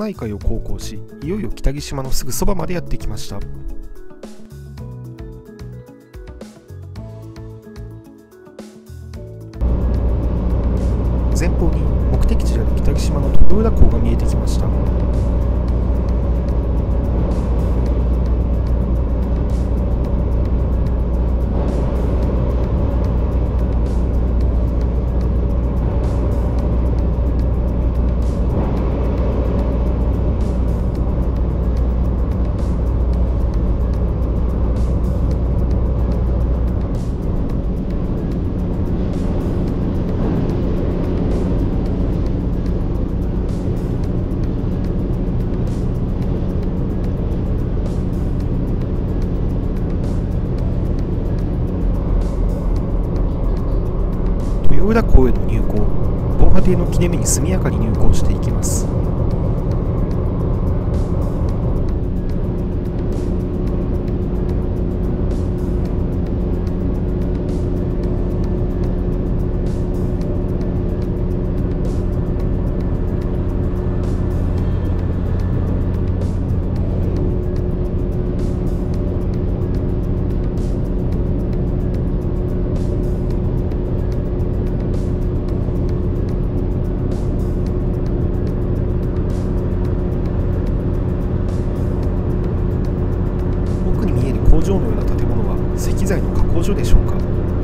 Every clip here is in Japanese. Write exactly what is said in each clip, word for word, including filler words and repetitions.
内海を航行し、いよいよ北木島のすぐそばまでやってきました。前方に目的地である北木島の豊浦港が見えてきました。豊浦港への入港、防波堤の切れ目に速やかに入港していきます。工場のような建物は石材の加工所でしょうか。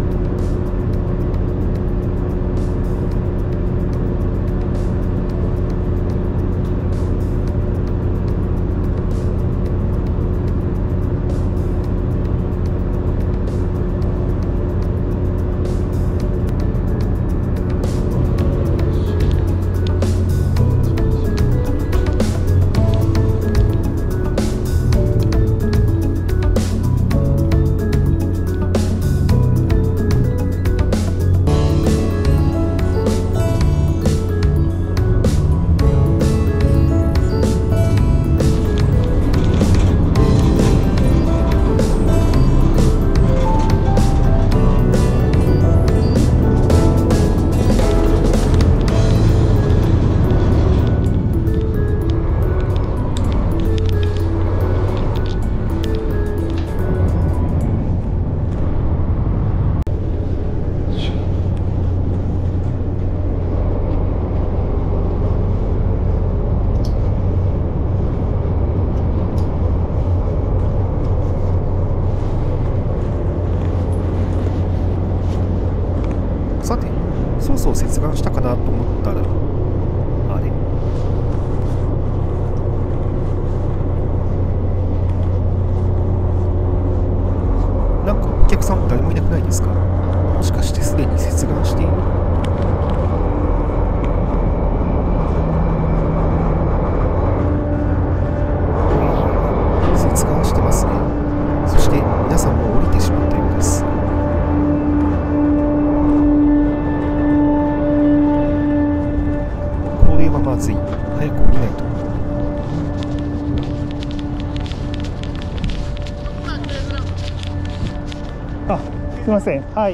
さて、ソースを切断したかなと思ったら、あれなんかお客さん誰もいなくないですか？もしかしてすでに切断している？切断してますね。そして皆さんもう降りてしまったようです。これはまずい。早く降りないと。あ、すいません。はい。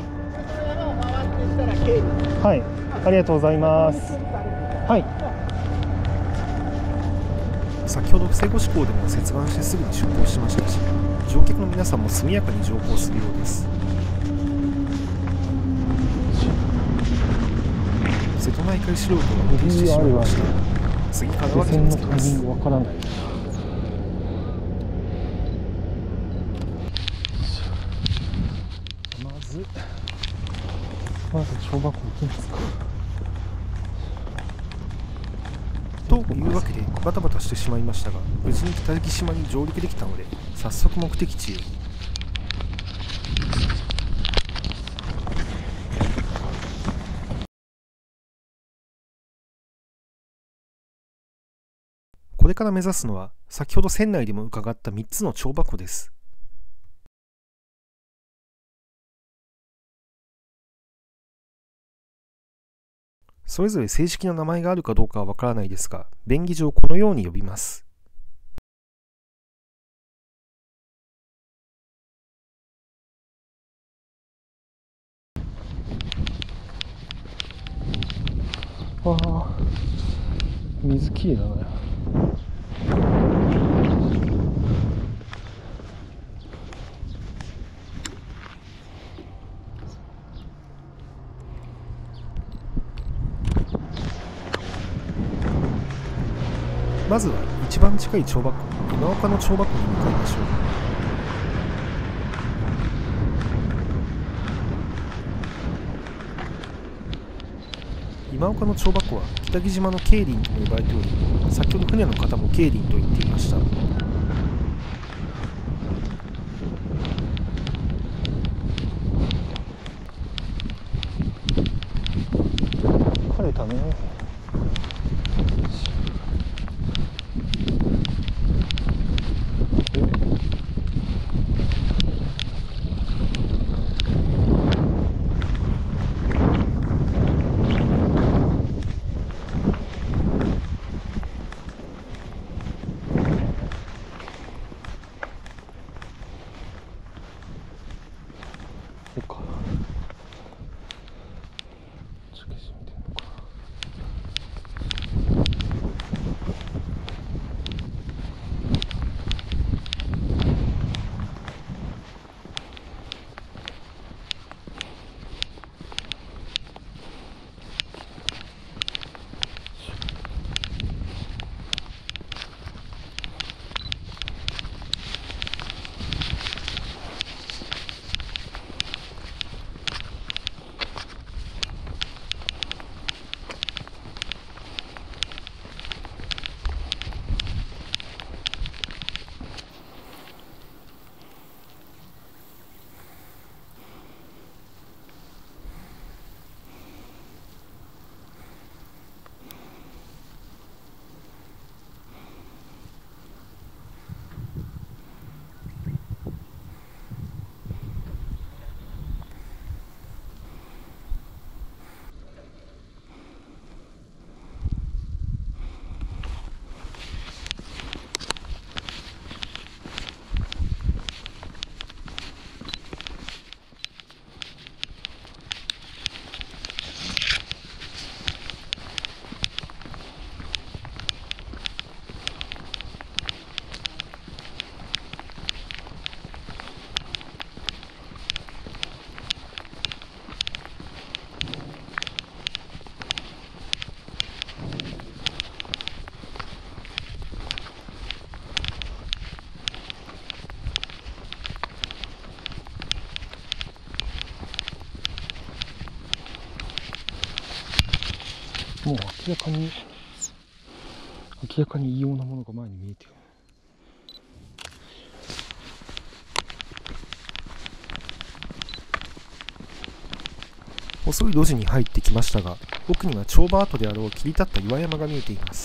はい。ありがとうございます。はい。先ほど伏越港でも接岸してすぐに出港しましたし、乗客の皆さんも速やかに乗降するようです。瀬戸内海素人が運転してしまいました。次からは気をつけます。 わからない。まずまず跳馬湖行きますか。 というわけでバタバタしてしまいましたが、無事に北木島に上陸できたので、早速目的地へ。これから目指すのは、先ほど船内でも伺ったみっつの跳馬湖です。それぞれ正式な名前があるかどうかはわからないですが、便宜上このように呼びます。 わあ、水きれいだね。 まずは一番近い帳箱、今岡の帳箱に向かいましょう。今岡の帳箱は北木島のケイリンとも呼ばれており、先ほど船の方もケイリンと言っていました。 晴れたね。そっか。つけすぎてんのか。もう明らかに明らかに異様なものが前に見えてる。 細い路地に入ってきましたが、奥には帳場跡であろう切り立った岩山が見えています。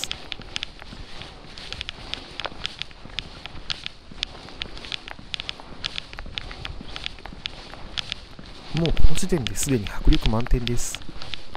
もうこの時点ですでに迫力満点です。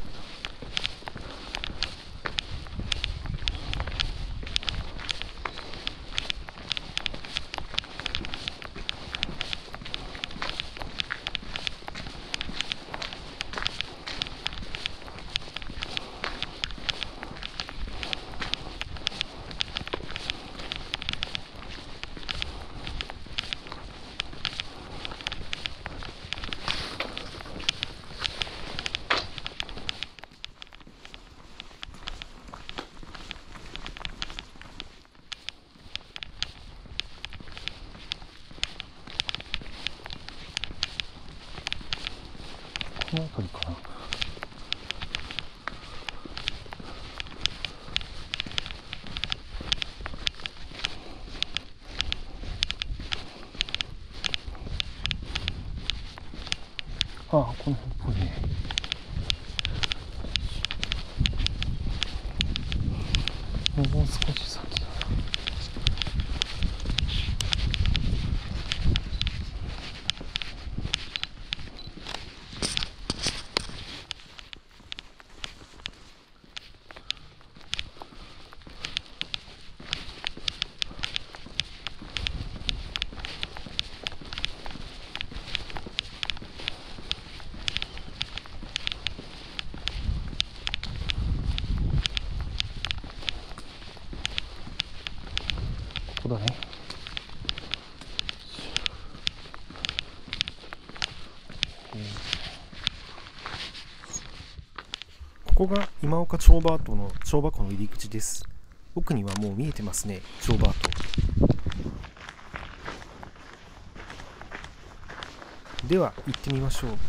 この辺りかな。ああ、この辺っぽいね。もう少し先だな。 ここが今岡帳場跡の帳場湖の入り口です。奥にはもう見えてますね、帳場跡。では行ってみましょう。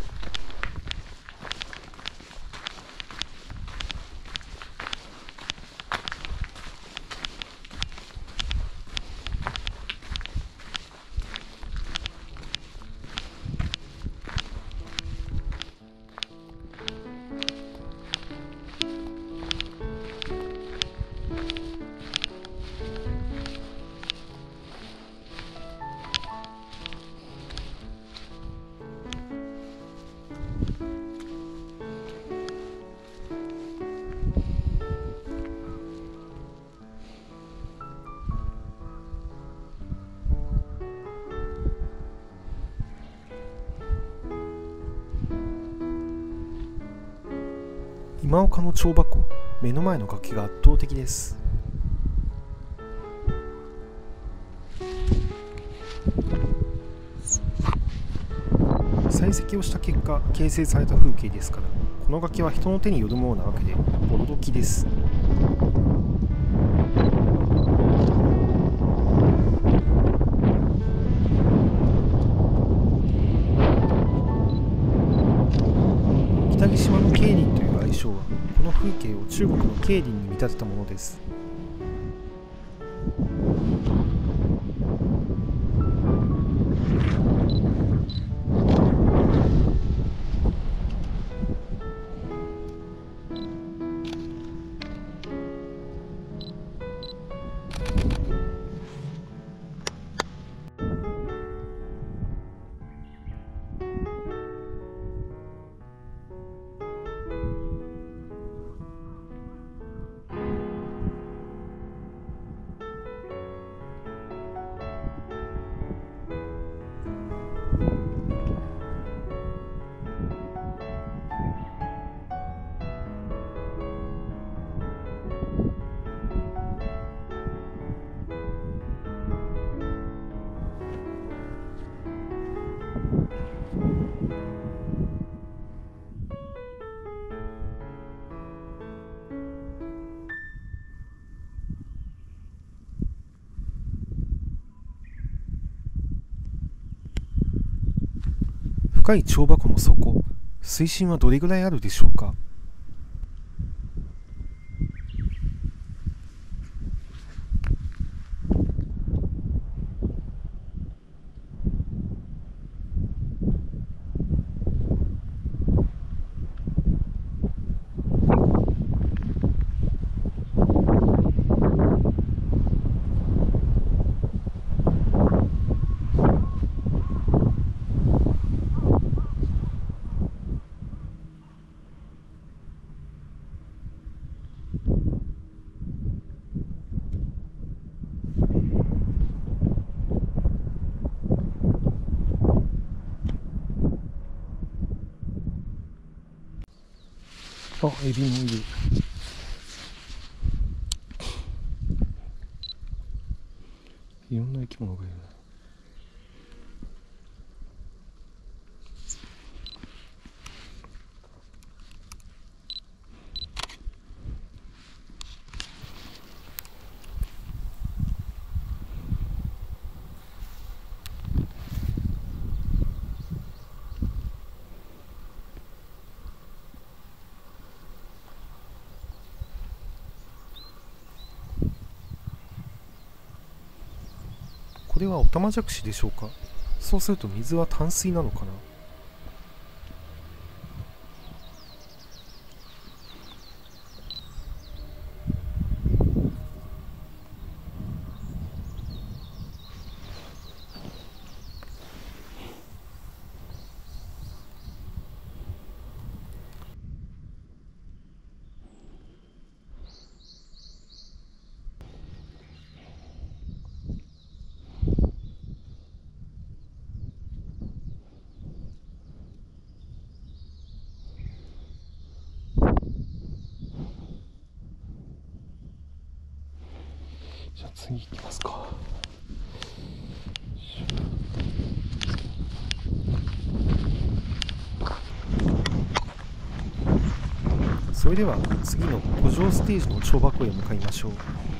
今岡の帳場湖、目の前の崖が圧倒的です。採石をした結果形成された風景ですから、この崖は人の手によるものなわけで驚きです。北木島の桂林という愛称は、この風景を中国の桂林に見立てたものです。深い帳場湖の底、水深はどれぐらいあるでしょうか。あ、エビもいる。いろんな生き物がいる。これはオタマジャクシでしょうか。そうすると水は淡水なのかな。じゃあ次行きますか。そそれでは次の古城ステージの跳箱へ向かいましょう。